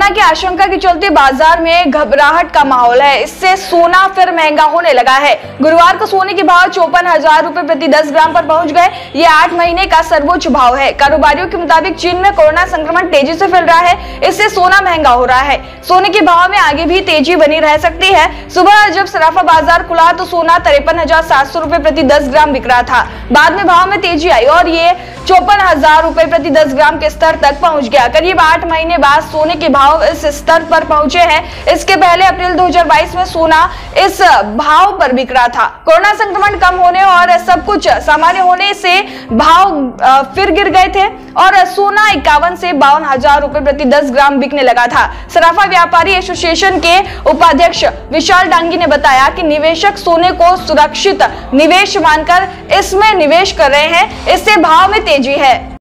Corona की आशंका के चलते बाजार में घबराहट का माहौल है। इससे सोना फिर महंगा होने लगा है। गुरुवार को सोने के भाव 54,000 रुपए प्रति 10 ग्राम पर पहुंच गए। ये 8 महीने का सर्वोच्च भाव है। कारोबारियों के मुताबिक चीन में कोरोना संक्रमण तेजी से फैल रहा है, इससे सोना महंगा हो रहा है। सोने के भाव में आगे भी तेजी बनी रह सकती है। सुबह जब सराफा बाजार खुला तो सोना 53,700 रुपए प्रति 10 ग्राम बिक रहा था। बाद में भाव में तेजी आई और ये 54,000 रुपए प्रति 10 ग्राम के स्तर तक पहुंच गया। करीब 8 महीने बाद सोने के भाव इस स्तर पर पहुंचे हैं। इसके पहले अप्रैल 2022 में सोना इस भाव पर बिक रहा था। कोरोना संक्रमण कम होने और सब कुछ सामान्य होने से भाव फिर गिर गए थे और सोना 51 से 52,000 रुपए प्रति 10 ग्राम बिकने लगा था। सराफा व्यापारी एसोसिएशन के उपाध्यक्ष विशाल डांगी ने बताया कि निवेशक सोने को सुरक्षित निवेश मानकर इसमें निवेश कर रहे हैं। इससे भाव में तेजी है।